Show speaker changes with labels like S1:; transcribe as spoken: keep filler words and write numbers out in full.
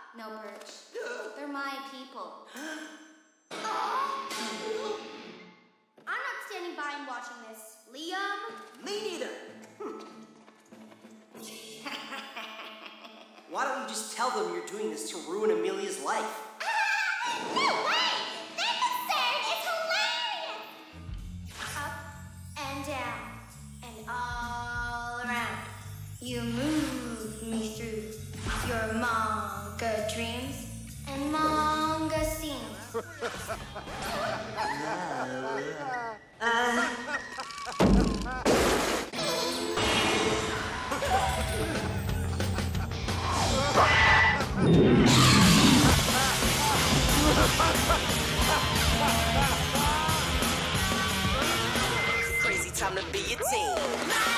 S1: No, Perch. They're my people. I'm not standing by and watching this. Liam?
S2: Me neither. Hmm. Why don't you just tell them you're doing this to ruin Amelia's life?
S1: Ah! No way! This absurd is hilarious! Up and down and all around. You move me through your manga dreams and manga scenes.
S2: uh...
S3: Crazy time to be a teen.